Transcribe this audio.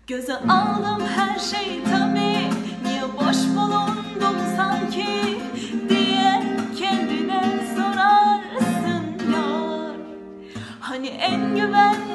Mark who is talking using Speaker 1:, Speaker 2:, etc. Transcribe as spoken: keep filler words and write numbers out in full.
Speaker 1: Göze aldım her şeyi tabii, niye boş bulundum sanki diye kendine sorarsın yar. Hani en güven